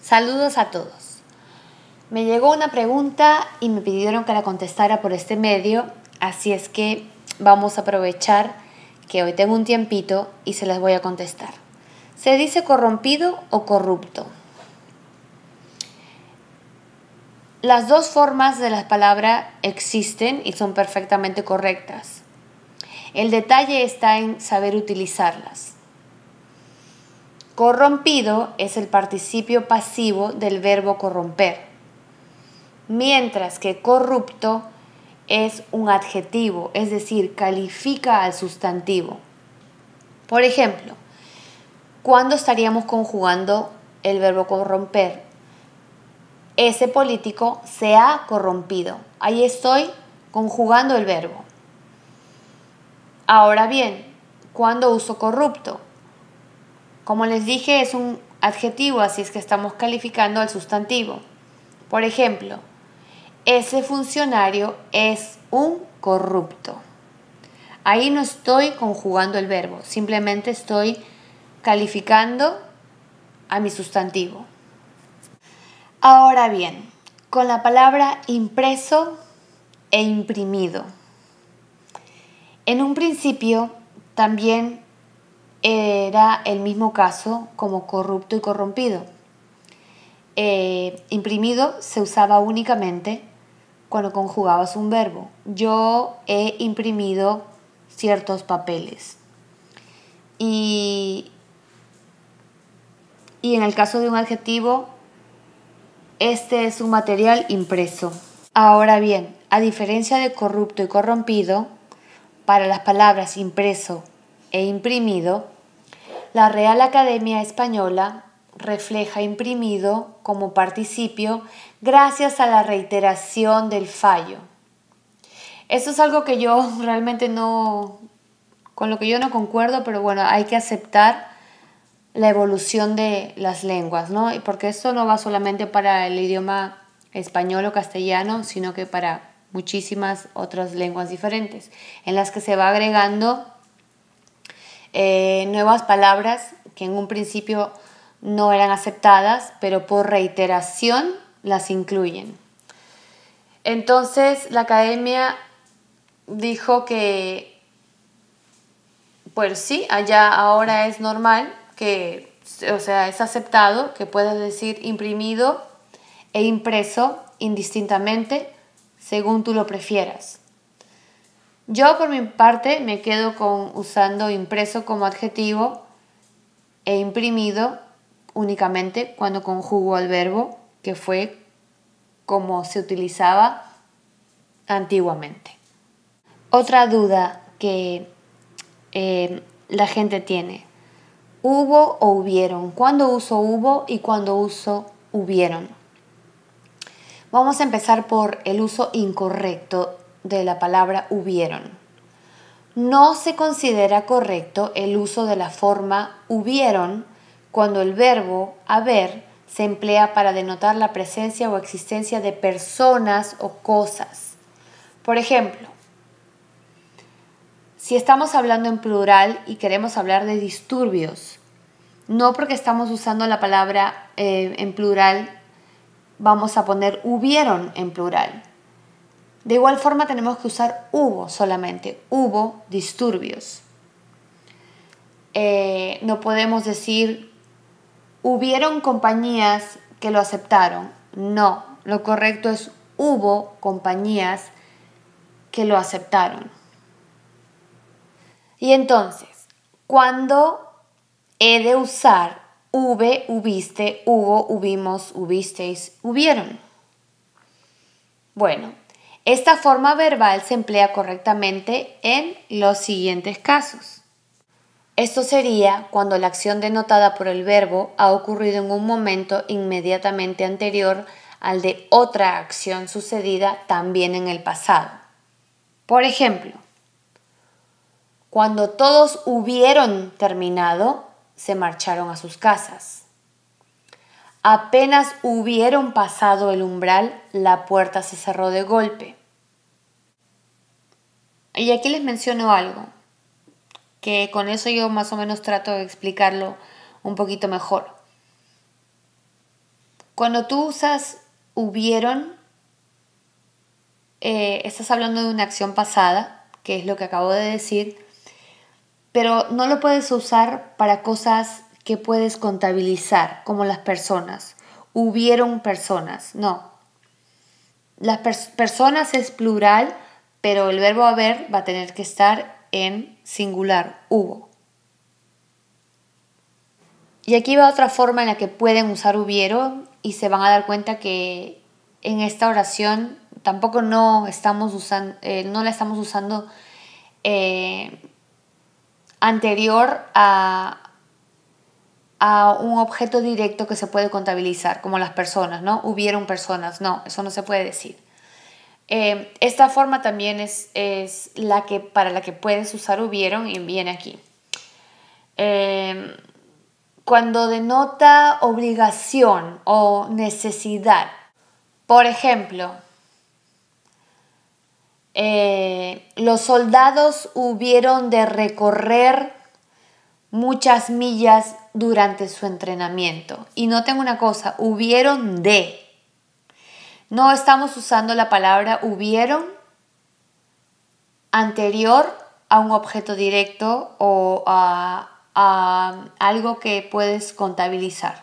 Saludos a todos. Me llegó una pregunta y me pidieron que la contestara por este medio, así es que vamos a aprovechar que hoy tengo un tiempito y se las voy a contestar. ¿Se dice corrompido o corrupto? Las dos formas de la palabra existen y son perfectamente correctas. El detalle está en saber utilizarlas. Corrompido es el participio pasivo del verbo corromper, mientras que corrupto es un adjetivo, es decir, califica al sustantivo. Por ejemplo, ¿cuándo estaríamos conjugando el verbo corromper? Ese político se ha corrompido. Ahí estoy conjugando el verbo. Ahora bien, ¿cuándo uso corrupto? Como les dije, es un adjetivo, así es que estamos calificando al sustantivo. Por ejemplo, ese funcionario es un corrupto. Ahí no estoy conjugando el verbo, simplemente estoy calificando a mi sustantivo. Ahora bien, con la palabra impreso e imprimido. En un principio también era el mismo caso como corrupto y corrompido. Imprimido se usaba únicamente cuando conjugabas un verbo. Yo he imprimido ciertos papeles. Y en el caso de un adjetivo, este es un material impreso. Ahora bien, a diferencia de corrupto y corrompido, para las palabras impreso e imprimido, la Real Academia Española refleja imprimido como participio gracias a la reiteración del fallo. Esto es algo que yo realmente con lo que yo no concuerdo, pero bueno, hay que aceptar la evolución de las lenguas, ¿no? Porque esto no va solamente para el idioma español o castellano, sino que para muchísimas otras lenguas diferentes, en las que se va agregando nuevas palabras que en un principio no eran aceptadas, pero por reiteración las incluyen. Entonces la academia dijo que, pues sí, allá ahora es normal que, o sea, es aceptado que puedas decir imprimido e impreso indistintamente según tú lo prefieras. Yo por mi parte me quedo con usando impreso como adjetivo e imprimido únicamente cuando conjugo el verbo, que fue como se utilizaba antiguamente. Otra duda que la gente tiene: ¿hubo o hubieron? ¿Cuándo uso hubo y cuándo uso hubieron? Vamos a empezar por el uso incorrecto de la palabra hubieron. No se considera correcto el uso de la forma hubieron cuando el verbo haber se emplea para denotar la presencia o existencia de personas o cosas. Por ejemplo, si estamos hablando en plural y queremos hablar de disturbios, no porque estamos usando la palabra en plural vamos a poner hubieron en plural. De igual forma tenemos que usar hubo solamente, hubo disturbios. No podemos decir hubieron compañías que lo aceptaron. No, lo correcto es hubo compañías que lo aceptaron. Y entonces, ¿cuándo he de usar hube, hubiste, hubo, hubimos, hubisteis, hubieron? Bueno, esta forma verbal se emplea correctamente en los siguientes casos. Esto sería cuando la acción denotada por el verbo ha ocurrido en un momento inmediatamente anterior al de otra acción sucedida también en el pasado. Por ejemplo, cuando todos hubieron terminado, se marcharon a sus casas. Apenas hubieron pasado el umbral, la puerta se cerró de golpe. Y aquí les menciono algo, que con eso yo más o menos trato de explicarlo un poquito mejor. Cuando tú usas hubieron, estás hablando de una acción pasada, que es lo que acabo de decir, pero no lo puedes usar para cosas que puedes contabilizar, como las personas. Hubieron personas, no. Las personas es plural, pero el verbo haber va a tener que estar en singular, hubo. Y aquí va otra forma en la que pueden usar hubieron y se van a dar cuenta que en esta oración tampoco no la estamos usando anterior a un objeto directo que se puede contabilizar, como las personas, ¿no? Hubieron personas, no, eso no se puede decir. Esta forma también es para la que puedes usar hubieron y viene aquí. Cuando denota obligación o necesidad. Por ejemplo, los soldados hubieron de recorrer muchas millas durante su entrenamiento. Y noten una cosa, hubieron de. No estamos usando la palabra hubieron anterior a un objeto directo o a algo que puedes contabilizar.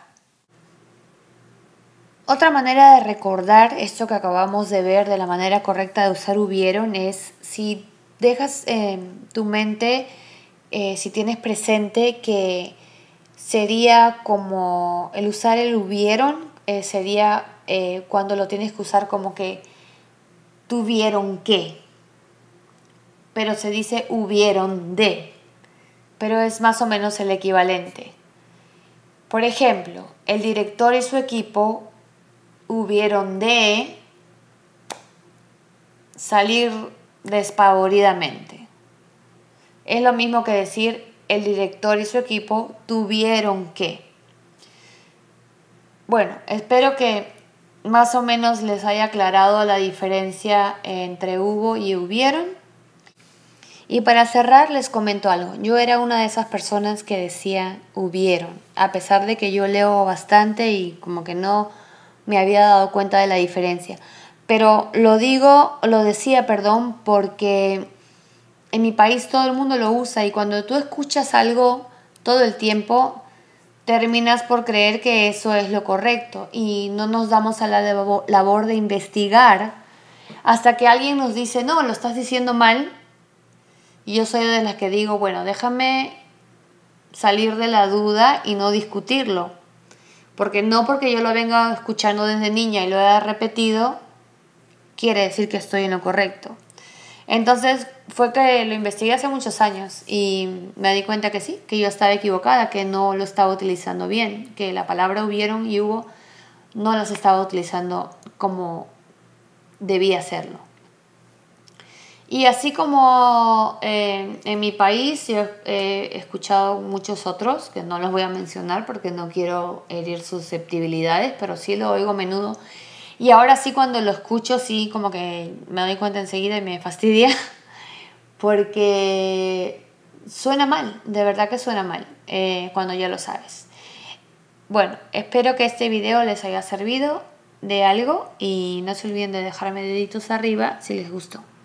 Otra manera de recordar esto que acabamos de ver de la manera correcta de usar hubieron es si dejas tu mente, si tienes presente que sería como el usar el hubieron, sería cuando lo tienes que usar como que tuvieron que, pero se dice hubieron de, pero es más o menos el equivalente. Por ejemplo, el director y su equipo hubieron de salir despavoridamente. Es lo mismo que decir el director y su equipo tuvieron que. Bueno, espero que más o menos les haya aclarado la diferencia entre hubo y hubieron. Y para cerrar les comento algo. Yo era una de esas personas que decía hubieron, a pesar de que yo leo bastante y como que no me había dado cuenta de la diferencia. Pero lo decía, porque en mi país todo el mundo lo usa y cuando tú escuchas algo todo el tiempo, terminas por creer que eso es lo correcto y no nos damos a la labor de investigar hasta que alguien nos dice, no, lo estás diciendo mal. Y yo soy de las que digo, bueno, déjame salir de la duda y no discutirlo. Porque no porque yo lo venga escuchando desde niña y lo haya repetido, quiere decir que estoy en lo correcto. Entonces fue que lo investigué hace muchos años y me di cuenta que sí, que yo estaba equivocada, que no lo estaba utilizando bien, que la palabra hubieron y hubo no las estaba utilizando como debía hacerlo. Y así como en mi país yo he escuchado muchos otros, que no los voy a mencionar porque no quiero herir susceptibilidades, pero sí lo oigo a menudo. Y ahora sí cuando lo escucho sí como que me doy cuenta enseguida y me fastidia porque suena mal, de verdad que suena mal cuando ya lo sabes. Bueno, espero que este video les haya servido de algo y no se olviden de dejarme deditos arriba si les gustó.